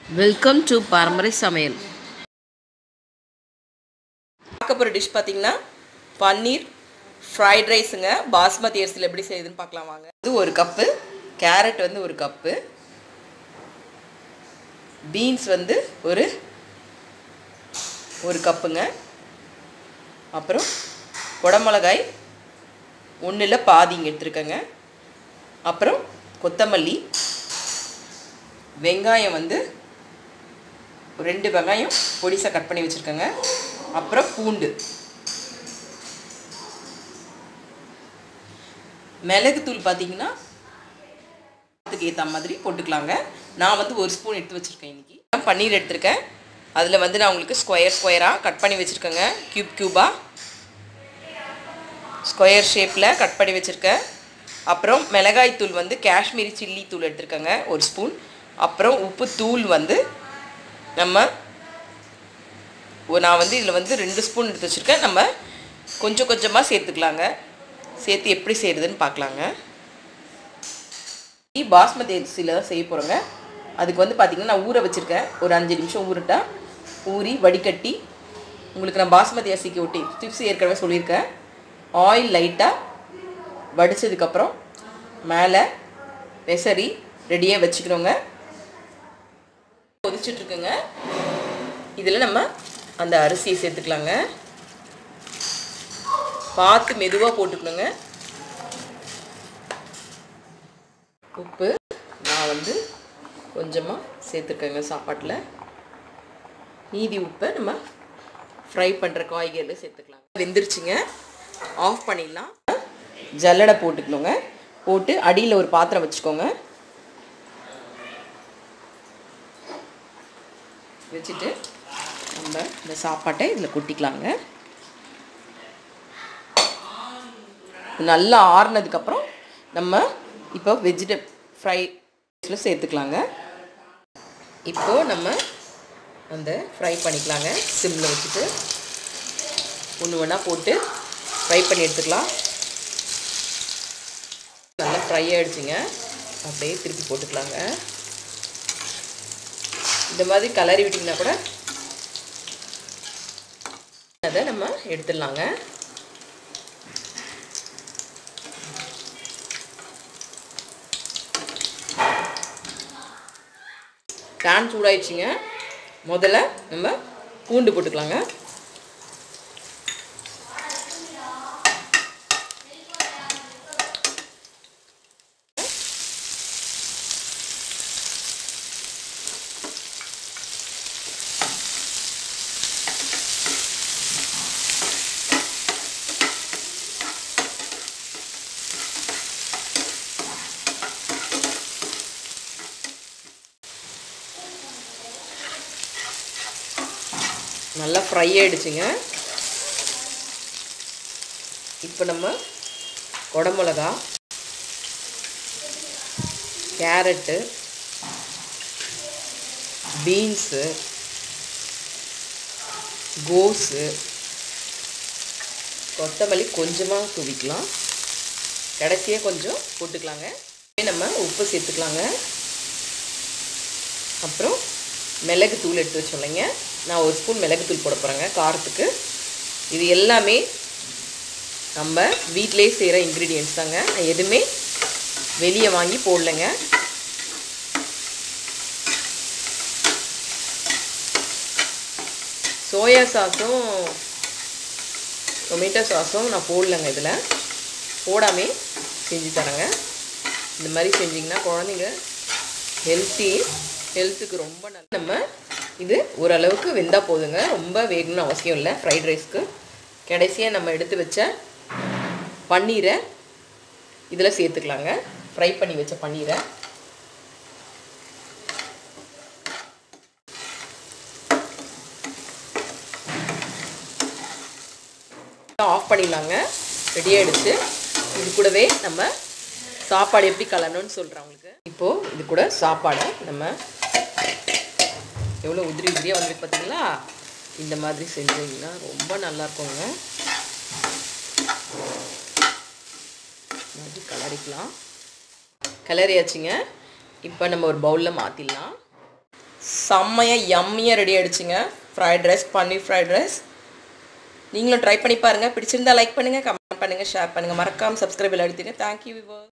Welcome to பரம்பரை சமையல். பார்க்க போகிற டிஷ் பார்த்தீங்கன்னா பன்னீர் ஃப்ரைட் ரைஸுங்க. பாஸ்மதி அரிசியில் எப்படி செய்யுதுன்னு பார்க்கலாம் வாங்க. இது ஒரு கப்பு, கேரட் வந்து ஒரு கப்பு, பீன்ஸ் வந்து ஒரு கப்புங்க, அப்புறம் குடமிளகாய் ஒன்றில் பாதிங்க எடுத்துருக்கேங்க, அப்புறம் கொத்தமல்லி, வெங்காயம் வந்து 2 வெங்காயம் பொடிசாக கட் பண்ணி வச்சுருக்கேங்க, அப்புறம் பூண்டு, மிளகுத்தூள் பார்த்தீங்கன்னா அதுக்கு ஏற்ற மாதிரி போட்டுக்கலாங்க. நான் வந்து 1 ஸ்பூன் எடுத்து வச்சுருக்கேன். இன்றைக்கி பன்னீர் எடுத்திருக்கேன். அதில் வந்து நான் உங்களுக்கு ஸ்கொயராக கட் பண்ணி வச்சுருக்கேங்க. க்யூபாக ஸ்கொயர் ஷேப்பில் கட் பண்ணி வச்சுருக்கேன். அப்புறம் மிளகாய் தூள் வந்து காஷ்மீரி சில்லி தூள் எடுத்துருக்கேங்க 1 ஸ்பூன். அப்புறம் உப்பு தூள் வந்து நான் வந்து இதில் வந்து 2 ஸ்பூன் எடுத்து வச்சுருக்கேன். நம்ம கொஞ்சம் கொஞ்சமாக சேர்த்துக்கலாங்க. சேர்த்து எப்படி செய்கிறதுன்னு பார்க்கலாங்க. பாஸ்மதி அரிசியில் தான் செய்ய போகிறோங்க. அதுக்கு வந்து பார்த்திங்கன்னா நான் ஊற வச்சுருக்கேன். ஒரு 5 நிமிஷம் ஊறி வடிகட்டி உங்களுக்கு நான் பாஸ்மதி அரிசிக்கு ஒட்டி டிப்ஸ் ஏற்கனவே சொல்லியிருக்கேன். ஆயில் லைட்டாக வடித்ததுக்கப்புறம் மேலே வெசரி ரெடியாக வச்சுக்கிறோங்க. கொதிச்சுட்ருக்குங்க. இதில் நம்ம அந்த அரிசியை சேர்த்துக்கலாங்க. பார்த்து மெதுவாக போட்டுக்கணுங்க. உப்பு நான் வந்து கொஞ்சமாக சேர்த்துருக்கேங்க சாப்பாட்டில். மீதி உப்பை நம்ம ஃப்ரை பண்ணுற காய்கறியில் சேர்த்துக்கலாம். வெந்துருச்சுங்க. ஆஃப் பண்ணிடலாம். ஜல்லடை போட்டுக்கணுங்க. போட்டு அடியில் ஒரு பாத்திரம் வச்சுக்கோங்க. வச்சுட்டு நம்ம இந்த சாப்பாட்டை இதில் கொட்டிக்கலாங்க. நல்லா ஆறுனதுக்கப்புறம் நம்ம இப்போ ஃப்ரைஸில் சேர்த்துக்கலாங்க. இப்போது நம்ம அந்த ஃப்ரை பண்ணிக்கலாங்க. சிம்மில் வச்சுட்டு ஒன்று ஒன்றா போட்டு ஃப்ரை பண்ணி எடுத்துக்கலாம். நல்லா ஃப்ரை ஆகிடுச்சிங்க. அப்படியே திருப்பி போட்டுக்கலாங்க. இந்த மாதிரி கலரி விட்டிங்கன்னா கூட அதை நம்ம எடுத்துடலாங்க. பேன் சூடாயிடுச்சுங்க. முதல்ல நம்ம பூண்டு போட்டுக்கலாங்க. நல்லா ஃப்ரை ஆகிடுச்சுங்க. இப்போ நம்ம குடமிளகா, கேரட்டு, பீன்ஸு, கோஸு, கொத்தமல்லி கொஞ்சமாக தூவிக்கலாம். கடைசியாக கொஞ்சம் போட்டுக்கலாங்க. நம்ம உப்பு சேர்த்துக்கலாங்க. அப்புறம் மிளகுத்தூள் எடுத்து வச்சோம்லைங்க. நான் 1 ஸ்பூன் மிளகுத்தூள் போட போகிறேங்க காரத்துக்கு. இது எல்லாமே நம்ம வீட்டிலே செய்கிற இன்க்ரீடியன்ட்ஸ் தாங்க. நான் எதுவுமே வெளியே வாங்கி போடலைங்க. சோயா சாஸும் டொமேட்டோ சாஸும் நான் போடலைங்க. இதில் போடாமே செஞ்சு தரேங்க. இந்த மாதிரி செஞ்சிங்கன்னா குழந்தைங்க ஹெல்த்துக்கு ரொம்ப நல்ல. நம்ம இது ஓரளவுக்கு வெந்தால் போதுங்க. ரொம்ப வேகணும்னு அவசியம் இல்லை ஃப்ரைட் ரைஸ்க்கு. கடைசியாக நம்ம எடுத்து வச்ச பன்னீரை இதில் சேர்த்துக்கலாங்க. ஃப்ரை பண்ணி வச்ச பன்னீரை ஆஃப் பண்ணிடலாங்க. ரெடி ஆகிடுச்சு. இது கூடவே நம்ம சாப்பாடு எப்படி கலரணும்னு சொல்கிறேன் உங்களுக்கு. இப்போது இது கூட சாப்பாடை நம்ம எவ்வளோ உதிரியாக வந்துருக்கு பார்த்தீங்களா? இந்த மாதிரி செஞ்சிங்கன்னா ரொம்ப நல்லாயிருக்குங்க. மாதிரி கலரிக்கலாம். கலரியாச்சுங்க. இப்போ நம்ம ஒரு பவுலில் மாற்றிடலாம். செம்மையாக யம்மியாக ரெடி ஆகிடுச்சுங்க fried rice, paneer fried rice. நீங்களும் ட்ரை பண்ணி பாருங்கள். பிடிச்சிருந்தா லைக் பண்ணுங்கள், கமெண்ட் பண்ணுங்கள், ஷேர் பண்ணுங்கள். மறக்காமல் சப்ஸ்கிரைப் அழுத்திங்க. Thank you viewers.